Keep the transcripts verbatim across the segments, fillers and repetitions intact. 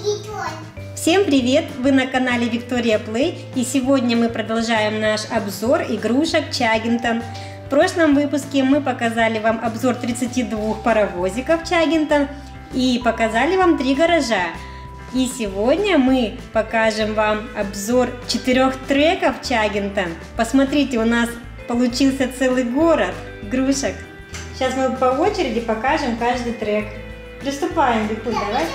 Всем привет! Вы на канале Виктория Плей, и сегодня мы продолжаем наш обзор игрушек Чаггинтон. В прошлом выпуске мы показали вам обзор тридцати двух паровозиков Чаггинтон и показали вам три гаража. И сегодня мы покажем вам обзор четырех треков Чаггинтон. Посмотрите, у нас получился целый город игрушек. Сейчас мы по очереди покажем каждый трек. Приступаем, Викуль, давай.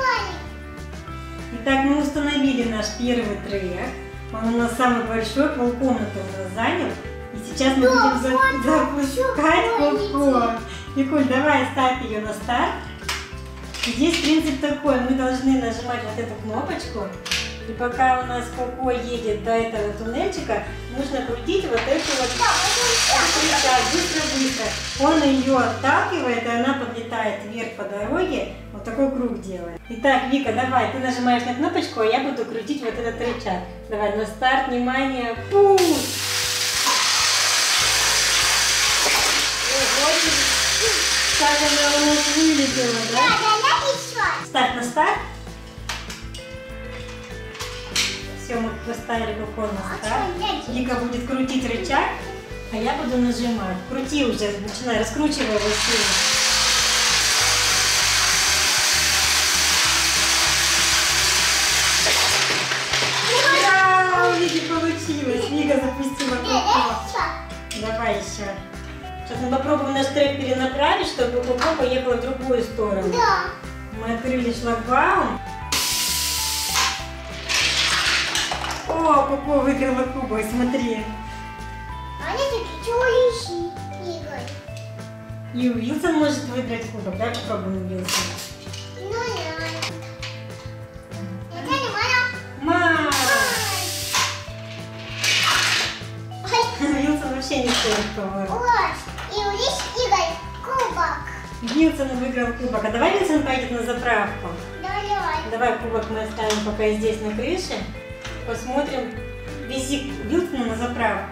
Итак, мы установили наш первый трек. Он у нас самый большой, полкомнаты у нас занял. И сейчас мы будем за запускать попкорн. Викуль, давай ставь ее на старт. Здесь принцип такой, мы должны нажимать вот эту кнопочку. И пока у нас Коко едет до этого туннельчика, нужно крутить вот эту вот рычаг быстро-быстро. Он ее отталкивает, и она подлетает вверх по дороге, вот такой круг делает. Итак, Вика, давай, ты нажимаешь на кнопочку, а я буду крутить вот этот рычаг. Давай, на старт, внимание, пусть! Как она у нас вылетела, да? Ставь на старт. Все, мы поставили Коко на старт. Вика будет крутить рычаг, а я буду нажимать. Крути уже, начинай, раскручивай его сильно. Ура! У Вики получилось. Вика запустила Коко. Давай еще. Сейчас мы попробуем наш трек перенаправить, чтобы Коко поехала в другую сторону. Да. Мы открыли шлагбаум. О, Коко выиграла кубок, смотри. А они такие лежит, И Уилсон может выиграть кубок. Давай попробуем Уилсон. Ну да. Это не моя. Мам! Уилсон вообще не стоит кубок. Вот. И у них Игорь кубок. Уилсон выиграл кубок. А давай Уилсон пойдет на заправку. Давай. Давай кубок мы оставим пока здесь на крыше. Посмотрим, вези Уилсона на заправку.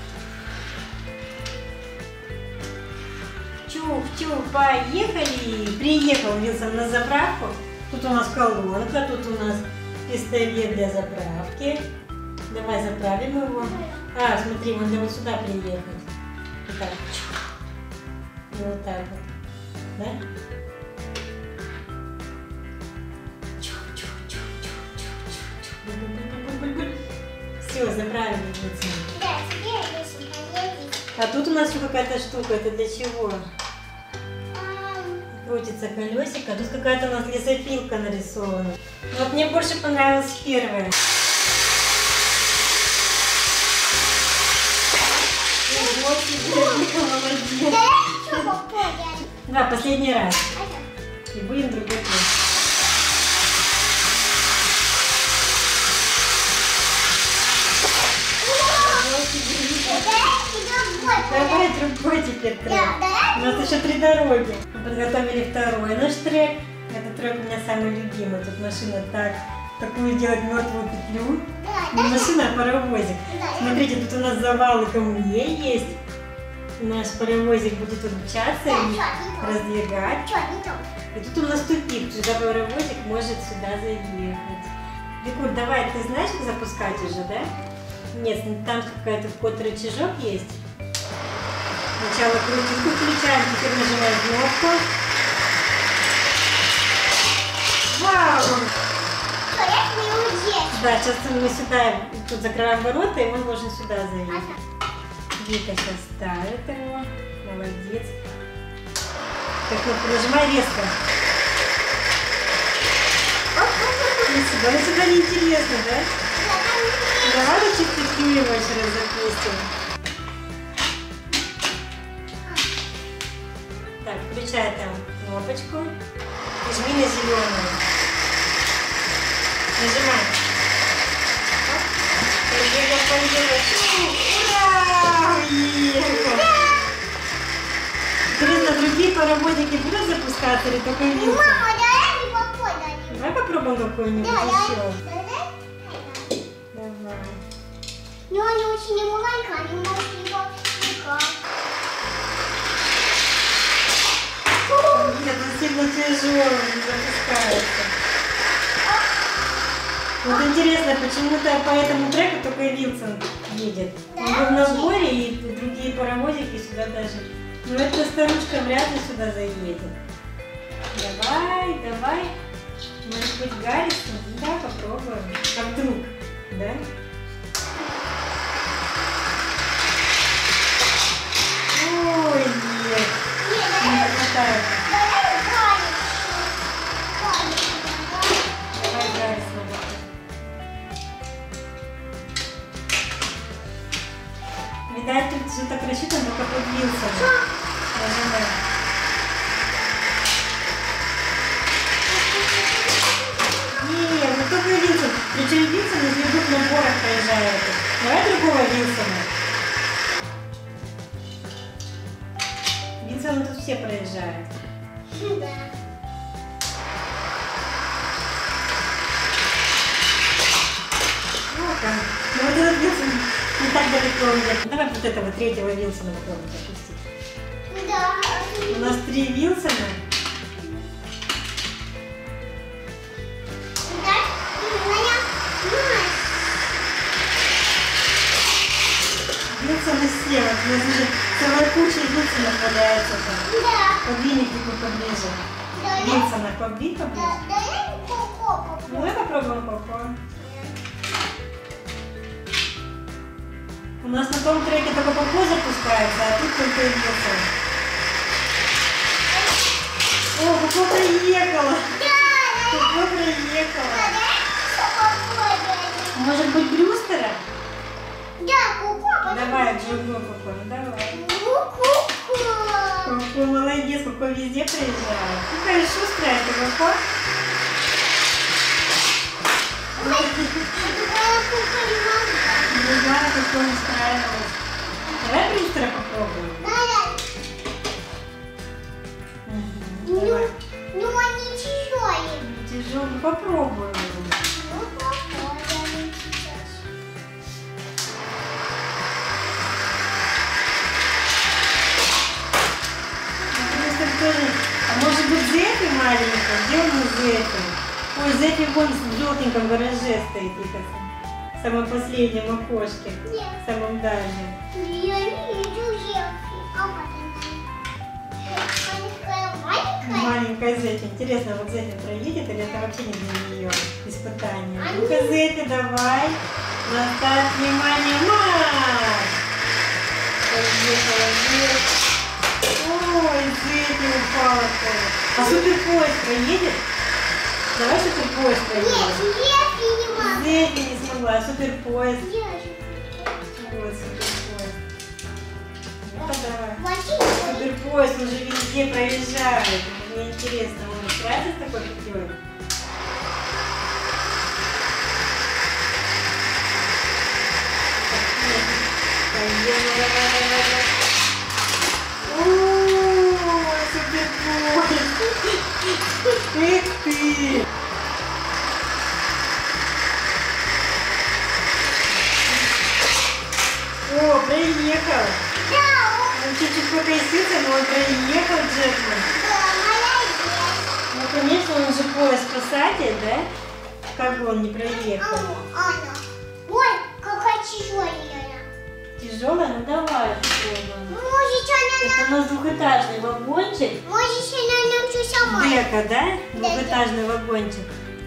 Чух-чух, поехали! Приехал Уилсон на заправку. Тут у нас колонка, тут у нас пистолет для заправки. Давай заправим его. А, смотри, надо вот сюда приехать. Вот так. И вот так вот. Да? Все, заправили Уилсон. Да, теперь если поедешь. А тут у нас еще какая-то штука. Это для чего? Крутится колесико. Тут какая-то у нас лесопилка нарисована. Вот мне больше понравилась первая. Вот тебе, Вика, молодец. Да я еще попробую. Да, последний раз. И будем другой трек. Давай другой теперь трек. У нас еще три дороги. Мы подготовили второй наш трек. Этот трек у меня самый любимый. Тут машина так, такую делает мертвую петлю. Не машина, а паровозик. Смотрите, тут у нас завалы камней есть. Наш паровозик будет умчаться и раздвигать. И тут у нас тупик. Сюда паровозик может сюда заехать. Викуль, давай, ты знаешь, как запускать уже, да? Нет, там какой-то вход рычажок есть. Сначала крутим, включаем, теперь нажимаем кнопку. Вау! Да, сейчас мы сюда, тут закрываем ворота, и он должен сюда заехать. Вика сейчас ставит его. Молодец. Так, кнопку нажимай резко. Сюда, ну сюда неинтересно, да? Давай чуть петлю его еще раз запустим. Так, включай там кнопочку. Нажми на зеленую. Нажимай. Ура! Уехал! Интересно, другие паровозики будут запускаться или только Уилсон? Мама, давай не попробуем. Давай попробуем какой-нибудь Да, еще. я... Давай. Но они очень не маленькие, они очень никак. Нет, он сильно тяжелый, не запускается. Вот интересно, почему-то по этому треку только Вилсон едет. Он был на сборе, и другие паровозики сюда даже. Но эта старушка вряд ли сюда заедет. Давай, давай. Может быть, Гаррисон? Да, попробуем. Как вдруг, да? Ой, нет. Не хватает. Давай Гаррисон. Видать, тут все так рассчитано, только под Вилсона. Нажимай. Нет, ну только Вилсон. Причем Вилсон из любых наборов проезжает. Давай другого Вилсона. Вилсона тут все проезжают. Да. Вот он. Ну вот этот Вилсон не так далеко уйдет. Давай вот этого третьего Вилсона попробуем запустить. Да. У нас три Вилсона. Вилсон и слева. У нас уже целая куча Вилсонов валяется там. Да. Подвинь их поближе. Да. Вилсона подвинь Да, поближе. да, я не попробую. Ну давай попробуем попробуем. У нас на том треке только Попо запускается, а тут только Вилсон. О, Попо проехала! Попо проехала! Может быть, Брюстера? Да, куку. Давай, другой Попо, ну давай. Ку-ку-ку. Попо молодец, Попо везде проезжает. Какая шустрая ты, Попо. Не знаю, как он устраивалась. Давай Брюстера попробуем. Да, да. Угу, давай. Ну, ну они тяжелые. Тяжело, ну попробуем. Ну, попробуем сейчас. Брюстер тоже. А может быть Зефи маленькая? Где он Зефи? Ой, Зефи вон в желтеньком гараже стоит, Вика. В самом последнем окошке. Нет. В самом дальнем. Я не вижу Зефи. А вот она. Маленькая, маленькая. Маленькая Зефи. Интересно, вот Зефи проедет или это вообще не для нее испытание? Они- Ну-ка, Зефи, давай. Наставь внимание, марш! Поехала, Зефи. Ой, Зефи упала-то. А суперпоезд проедет? Давай суперпоезд Нет, проедет. Зефи не могу. Зефи не смогла, а суперпоезд. Зефи. Вот суперпоезд. Ну-ка, давай. Василий. Суперпоезд уже везде проезжает. Мне интересно, он справится с такой петлей? О, суперпоезд! Эх ты! О, проехал! Да, Он чуть-чуть покосился, но он проехал, Джекман. да, молодец. Ну, конечно, он же поезд-спасатель, да? Как бы он не проехал? А, Аня. Ой, какая тяжелая. Тяжелая? Ну давай попробуем. Может, она Это у нас двухэтажный вагончик. Может, она нам все сама. Дека, да? Двухэтажный вагончик.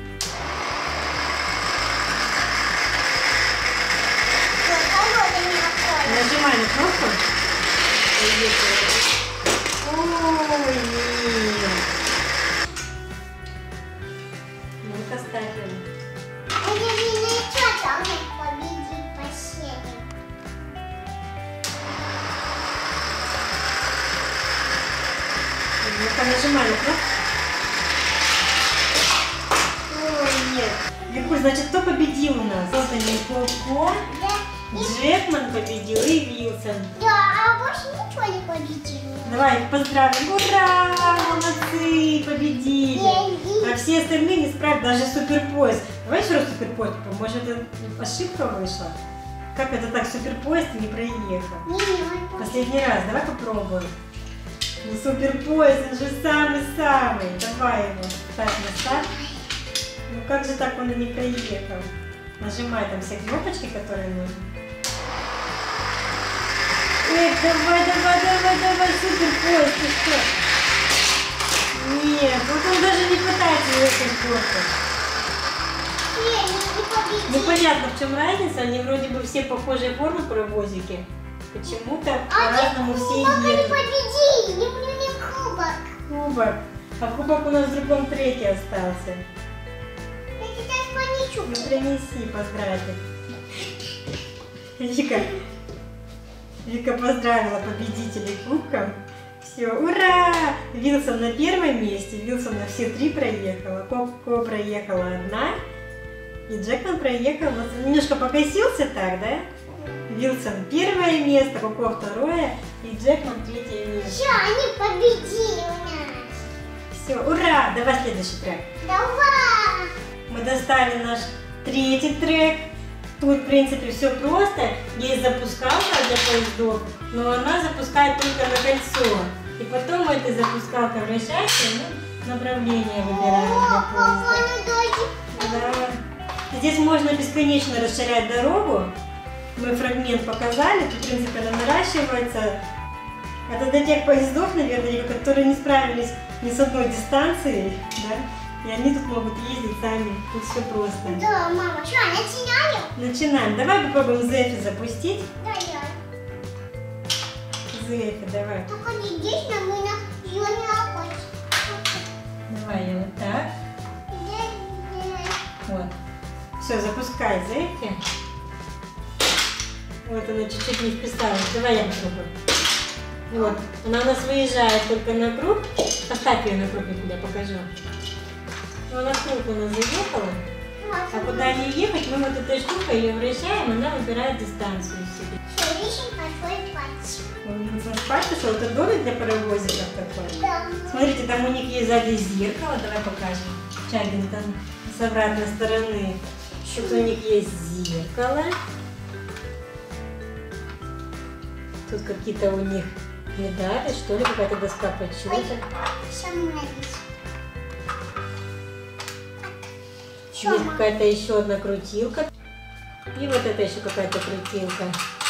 Нажимай на кнопку. Ой, нет. Ну-ка, ставим. А я не начала, там победить последний. Ну-ка, нажимай на кнопку. Ой, нет. Легко, значит, кто победил у нас? Вот они, Попо, Да, и- Джекман победил и Вилсон. да, а больше ничего не победили. Давай их поздравим. Ура! Молодцы! Победили! А все остальные не справились, даже суперпоезд. Давай еще раз суперпоезд. Может, это ошибка вышла? Как это так, суперпоезд не проехал? Не, не, он Последний раз, давай попробуем. Ну, суперпоезд, он же самый-самый. Давай его ставь на старт. Ну, Ну как же так он и не проехал? Нажимай там все кнопочки, которые нужны. Эх, давай, давай, давай, давай, супер поезд, ты что? Нет, вот он даже не пытается ехать горку. Нет, не, не победить. Непонятно, в чем разница, они вроде бы все похожие формы паровозики. Почему-то А по-разному все кубок не едут. победили, не мне не кубок. Кубок. А кубок у нас в другом треке остался. Я сейчас понесу. Ну принеси, поздравить. Вика, Вика поздравила победителей кубком. Все, ура! Вилсон на первом месте, Вилсон на все три проехала, Коко проехала одна, и Джекман проехал, вот немножко покосился так, да? Вилсон первое место, Коко второе, и Джекман третье место. Все, они победили у нас. Все, ура! Давай следующий трек. Давай. Мы достали наш третий трек. Тут, в принципе, все просто. Есть запускалка для поездов, но она запускает только на кольцо. И потом этой запускалкой вращается, и мы направление выбираем для О, папа, поезда. ну дайте. Да. Здесь можно бесконечно расширять дорогу. Мы фрагмент показали, тут, в принципе, она наращивается. Это для тех поездов, наверное, которые не справились ни с одной дистанцией, да? И они тут могут ездить сами. Тут все просто. Да, мама, что, начинаем? Начинаем. Давай попробуем Зефи запустить. Да, я. Зефи, давай. Только не здесь, но мы на зеленый окошко. Давай я вот так. Вот. Все, запускай Зефи. Вот она чуть-чуть не вписалась. Давай я попробую. Вот. Она у нас выезжает только на круг. Поставь ее на круг, я тебе покажу. Ну, она в круг у нас заехала. А куда ей ехать, мы вот этой штукой ее вращаем, она выбирает дистанцию себе. Все, ищем большой пальчик. Вот спать пошел, это домик для паровозиков такой. Да. Смотрите, там у них есть сзади зеркало, давай покажем. Чагин там с обратной стороны. Тут у них есть зеркало. Тут какие-то у них медали, что ли, какая-то доска почета. Сам навис. Есть какая-то еще одна крутилка. И вот это еще какая-то крутилка.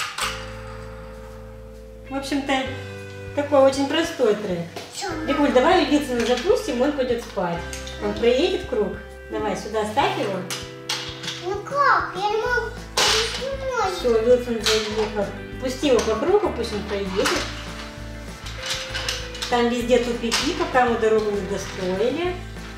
В общем-то, такой очень простой трек. Викуль, давай Вилсона запустим, он пойдет спать. Он проедет круг. Давай, сюда ставь его. Ну как? Я не могу. Не могу. Все, Вилсон заехал. Пусти его по кругу, пусть он проедет. Там везде тупики, пока мы дорогу не достроили.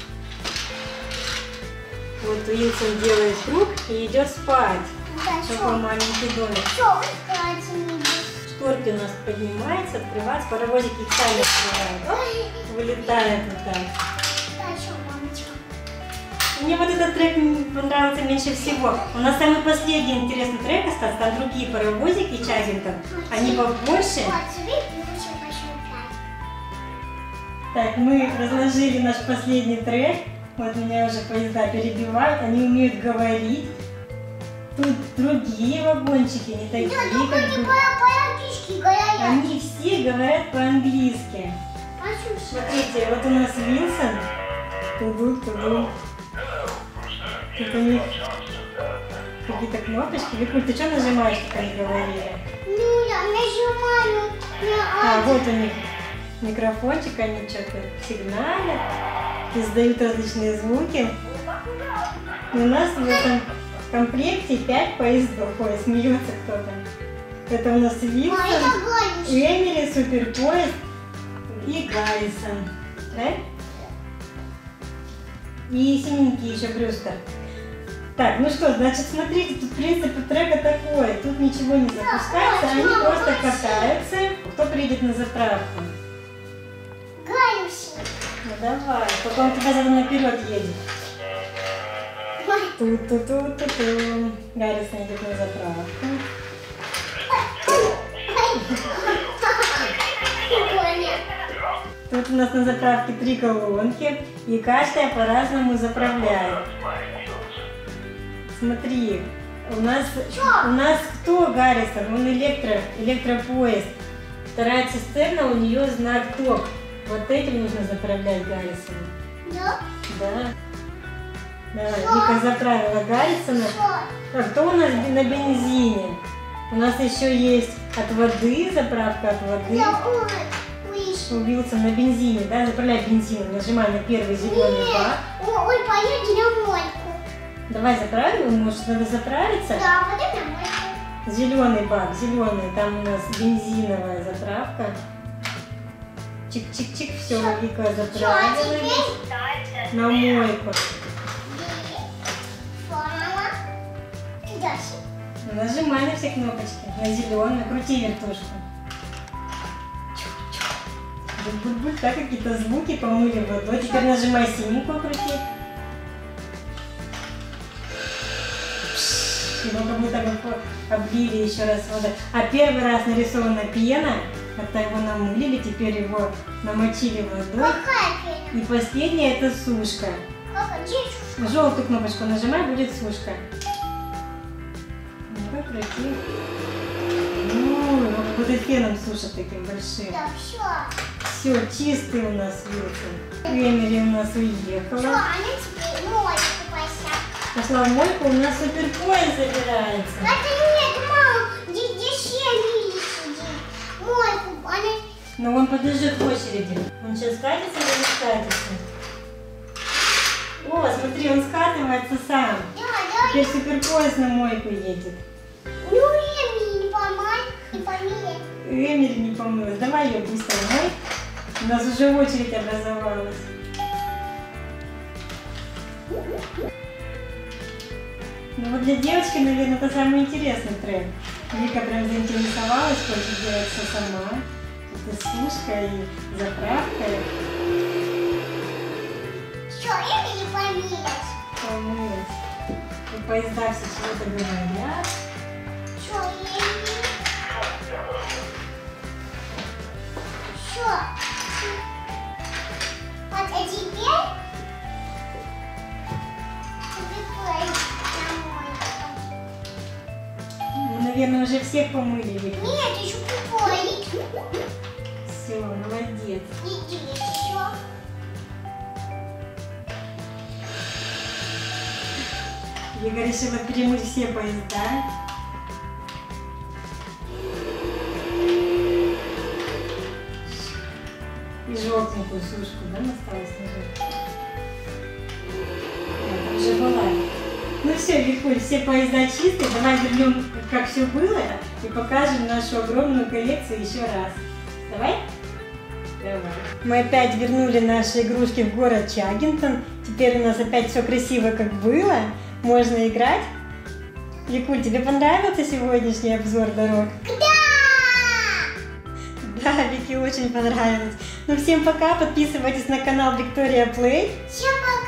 Вот Уилсон делает круг и идет спать. Да, Такой что? маленький домик. Что? Кажется, не будет. Шторки у нас поднимаются, открываются, паровозики их сами открывают. Вылетает вот так. Да, что, мамочка? Мне вот этот трек понравился меньше всего. У нас самый последний интересный трек остался, там другие паровозики Чагинтон. Они побольше. Вот, смотри, я хочу пошукать. Так, мы разложили наш последний трек. Вот меня уже поезда перебивают, они умеют говорить. Тут другие вагончики, не такие, Да, только как не бы. по-английски говорят. Они все говорят по-английски. Послушай. Смотрите, вот у нас Вилсон. Тудук, тудук. Тут у них какие-то кнопочки. Викуль, ты что нажимаешь, как они говорили? Ну, я нажимаю на А, один. вот у них микрофончик, они что-то сигналят, издают различные звуки. И у нас в этом комплекте пять поездов. Ой, смеется кто-то. Это у нас А, Вилсон, это Галич. Эмили, Суперпоезд и Гаррисон. Да? И синенький еще Брюстер. Так, ну что, значит, смотрите, тут принцип трека такой. Тут ничего не запускается, они просто катаются. Кто приедет на заправку? Галич. Ну давай, только он туда задом наперед едет. Ту-ту-ту-ту-ту. Гаррисон идет на заправку. Тут у нас на заправке три колонки, и каждая по-разному заправляет. Смотри, у нас, у нас кто Гаррисон? Он электро, электропоезд. Вторая цистерна, у нее знак ток. Вот этим нужно заправлять Гаррисона. Да? Да. Давай, Вика заправила Гаррисона. А кто у нас на бензине? У нас еще есть от воды, заправка от воды. Уилсон на бензине, да? Заправляй бензином, нажимай на первый зеленый бак. Ой, поедем на мойку. Давай заправим, может надо заправиться? Да, пойдем на мойку. Зеленый бак, зеленый, там у нас бензиновая заправка. Чик-чик-чик, все, Вика заправилась. На мойку. Нажимай на все кнопочки, на зеленую, крути вертушку. Буль-буль-буль, так какие-то звуки, помыли водой. Теперь нажимай синенькую, крути. Его как будто облили еще раз водой. А первый раз нарисована пена, когда его намылили, теперь его намочили водой. И последняя это сушка. Желтую кнопочку нажимай, будет сушка. Ну-ка, крути. Ну, его как будто феном сушат таким большим. Да, все. Все, чистый у нас Вилсон. Эмили у нас уехала. Что, она теперь мойку пошла. Пошла в мойку, у нас суперпоезд забирается. Это нет, мама, здесь, здесь Эмили сидит. Мойку, она... Но он подождет в очереди. Он сейчас катится или не катится? О, смотри, он скатывается сам. Да, да. Теперь суперпоезд на мойку едет. Ну, Эмили не помой, не помыли. Эмили не помылась. Давай ее быстро мой. У нас уже очередь образовалась. Ну вот для девочки, наверное, это самый интересный трек. Вика прям заинтересовалась, хочет делать все сама. Это сушка и заправка. Что, Эмили помылась? Помылась. И поезда все чего-то говорят. Что, Эмили? Что? Вот, а теперь... Ну, наверное, уже всех помыли. Вика. Нет, еще купой. Все, молодец. Иди, еще. Вика решила перемыть все поезда. И желтенькую сушку, да, осталось нажать? Это уже была. Ну все, Викуль, все поезда чистые. Давай вернем, как все было, и покажем нашу огромную коллекцию еще раз. Давай? Давай. Мы опять вернули наши игрушки в город Чаггинтон. Теперь у нас опять все красиво, как было. Можно играть. Викуль, тебе понравился сегодняшний обзор дорог? Да! Да, Вике очень понравилось. Ну всем пока, подписывайтесь на канал Виктория Плей. Всем пока!